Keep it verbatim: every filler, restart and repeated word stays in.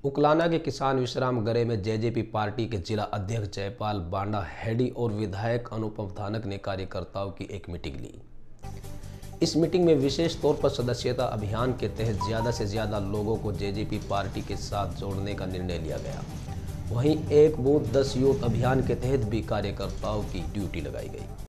उकलाना के किसान विश्राम गृह में जेजेपी पार्टी के जिला अध्यक्ष जयपाल बांडा हेडी और विधायक अनुपम धानक ने कार्यकर्ताओं की एक मीटिंग ली। इस मीटिंग में विशेष तौर पर सदस्यता अभियान के तहत ज्यादा से ज्यादा लोगों को जेजेपी पार्टी के साथ जोड़ने का निर्णय लिया गया। वहीं एक बूथ दस यूथ अभियान के तहत भी कार्यकर्ताओं की ड्यूटी लगाई गई।